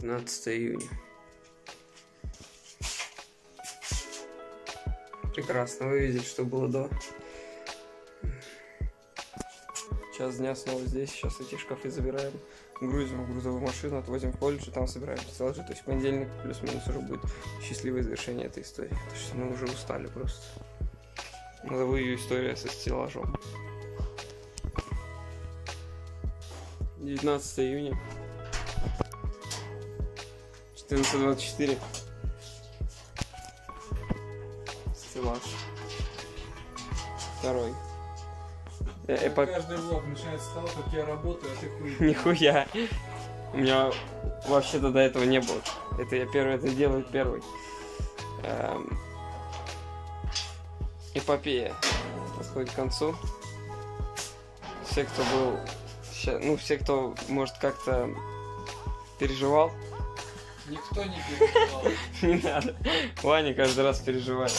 19 июня. Прекрасно, вы видели, что было до. Час дня снова здесь, сейчас эти шкафы забираем, грузим в грузовую машину, отвозим в колледж, и там собираем стеллажи. То есть понедельник плюс-минус уже будет счастливое завершение этой истории. Потому что мы уже устали просто. Назову ее история со стеллажом. 19 июня. 14:24. Стеллаж. Второй. Каждый влог начинается с того, как я работаю, а ты хуй. Нихуя. У меня вообще-то до этого не было. Это я первый это делаю первый. Эпопея подходит к концу. Все, кто был... Ну, все, кто, может, как-то переживал. Никто не переживал. Не надо. Ваня каждый раз переживает.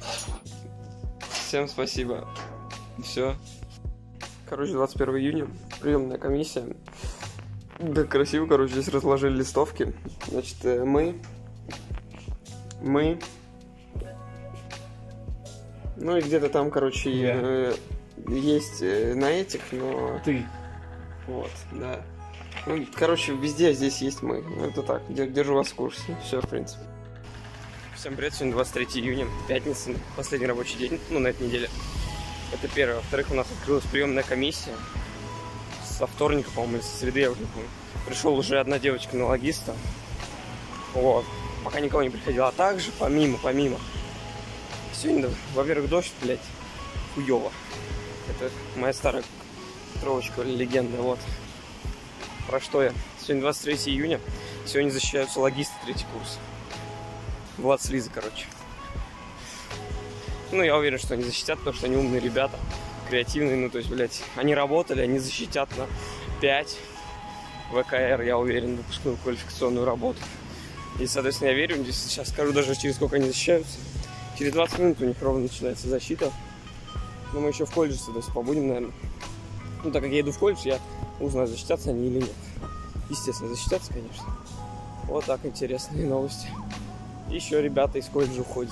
Всем спасибо. Все. Короче, 21 июня. Приемная комиссия. Да, красиво, короче, здесь разложили листовки. Значит, мы... Ну и где-то там, короче, есть на этих, но... Ты. Вот, да. Ну, короче, везде здесь есть мы. Это так, держу вас в курсе. Все, в принципе. Всем привет, сегодня 23 июня, пятница, последний рабочий день, ну, на этой неделе. Это первое. Во-вторых, у нас открылась приемная комиссия. Со вторника, по-моему, или со среды, я уже не помню. Пришел уже одна девочка на логиста. Вот. Пока никого не приходило. А также, помимо. Сегодня, во-первых, дождь, блядь, хуёво. Это моя старая тровочка, легенда, вот. Про что я? Сегодня 23 июня. Сегодня защищаются логисты, третий курс. Влад с Лизой, короче. Ну, я уверен, что они защитят, потому что они умные ребята, креативные. Ну, то есть, блядь, они работали, они защитят на 5 ВКР, я уверен, выпускную квалификационную работу. И, соответственно, я верю, здесь сейчас скажу даже, через сколько они защищаются. Через 20 минут у них ровно начинается защита. Но мы еще в колледже, то есть, побудем, наверное. Ну, так как я иду в колледж, я узнаю, защитятся они или нет. Естественно, защитятся, конечно. Вот так интересные новости. Еще ребята из колледжа уходят.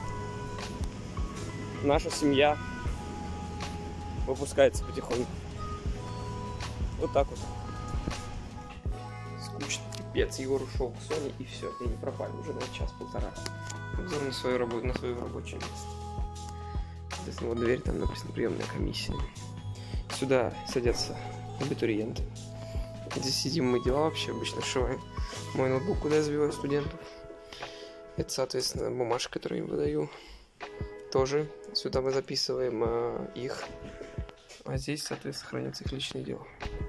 Наша семья выпускается потихоньку. Вот так вот. Скучно, пипец. Егор ушел к Соне, и все. И не пропали уже на час-полтора. Обзор на свою работу, на свое рабочее место. Соответственно, вот дверь, там написано приемная комиссия. Сюда садятся абитуриенты. Здесь сидим мы, дела вообще обычно сшиваем. Мой ноутбук, куда я забиваю студентов. Это, соответственно, бумажка, которую я им выдаю. Тоже сюда мы записываем их. А здесь, соответственно, хранятся их личные дела.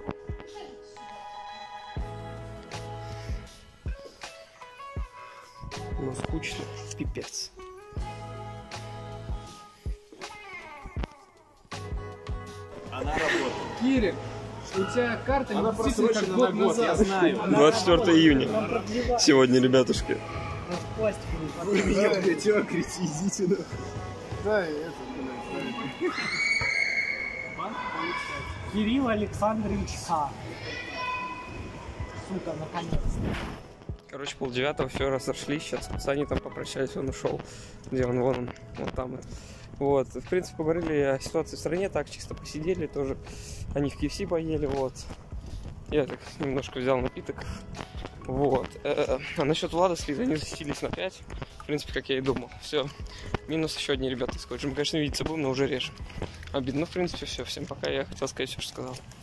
Но скучно, пипец. Она работает. Кирик, у тебя карта Она не действительно как просрочена на год, я знаю. 24 июня. Сегодня, ребятушки. Вы меня, блядь, окрите, идите на... Да, и это, Кирилл Александрович К. Сука, наконец-то. Короче, 8:30, все, разошлись. Сейчас пацаны там попрощались, он ушел. Где он? Вон он. Вот там. Вот. В принципе, поговорили о ситуации в стране, так чисто посидели тоже. Они в KFC поели, вот. Я так немножко взял напиток. Вот. А насчет Влада с Лизой, они защитились на 5. В принципе, как я и думал. Все. Минус еще одни ребята из колледжа. Мы, конечно, видеться будем, но уже реже. Обидно. Ну, в принципе, все. Всем пока. Я хотел сказать все, что сказал.